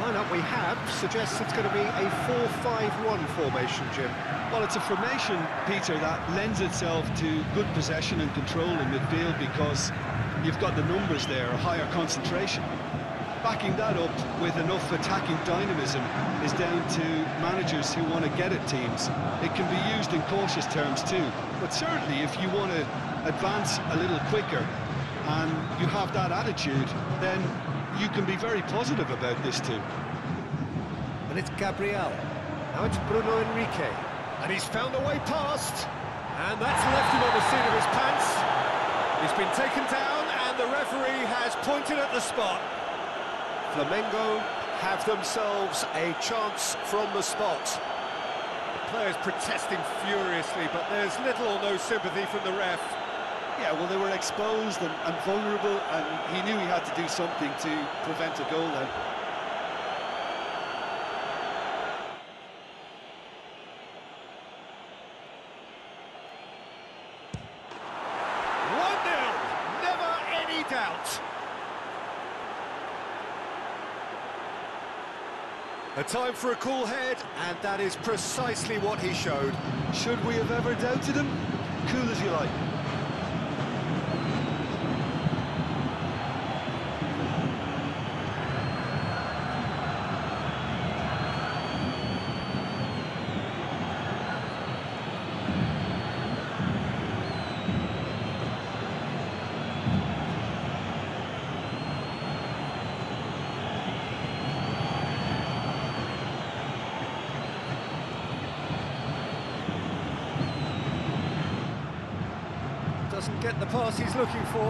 lineup we have suggests it's going to be a 4-5-1 formation, Jim. Well, it's a formation, Peter, that lends itself to good possession and control in midfield because you've got the numbers there, a higher concentration. Backing that up with enough attacking dynamism is down to managers who want to get at teams. It can be used in cautious terms too, but certainly if you want to advance a little quicker and you have that attitude, then you can be very positive about this too. And it's Gabriel. Now it's Bruno Enrique. And he's found a way past. And that's left him on the seat of his pants. He's been taken down and the referee has pointed at the spot. Flamengo have themselves a chance from the spot. The players protesting furiously, but there's little or no sympathy from the ref. Yeah, well, they were exposed and vulnerable, and he knew he had to do something to prevent a goal then. Doubt. A time for a cool head, and that is precisely what he showed. Should we have ever doubted him? Cool as you like. Doesn't get the pass he's looking for.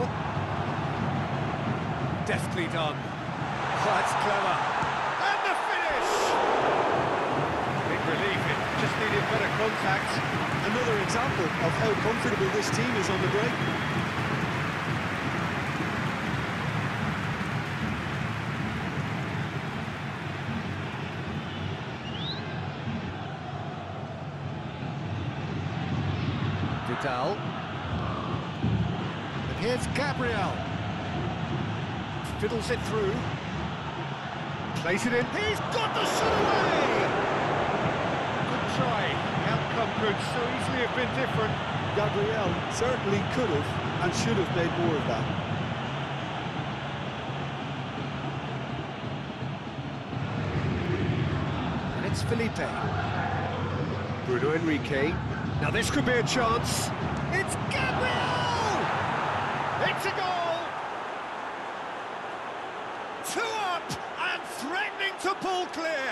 Deftly done. Oh, that's clever. And the finish! Big relief, it just needed better contact. Another example of how comfortable this team is on the break. Vidal. Here's Gabriel. Fiddles it through. Place it in. He's got the shot away! Good try. The outcome could so easily have been different. Gabriel certainly could have and should have made more of that. And it's Felipe. Bruno Enrique. Now this could be a chance. It's Gabriel! It's a goal! 2 up and threatening to pull clear.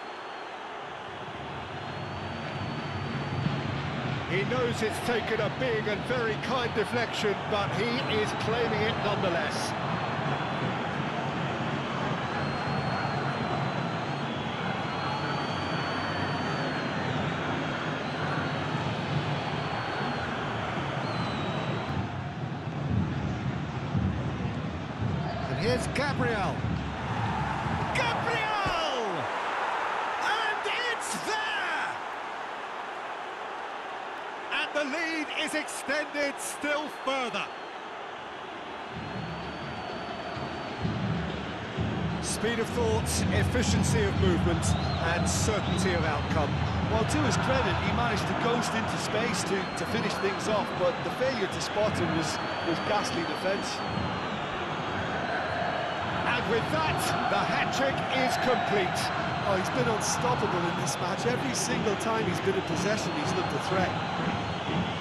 He knows it's taken a big and very kind deflection, but he is claiming it nonetheless. Here's Gabriel. Gabriel! And it's there! And the lead is extended still further. Speed of thought, efficiency of movement, and certainty of outcome. Well, to his credit, he managed to ghost into space to finish things off, but the failure to spot him was ghastly defence. With that, the hat-trick is complete. Oh, he's been unstoppable in this match. Every single time he's been in possession, he's looked a threat.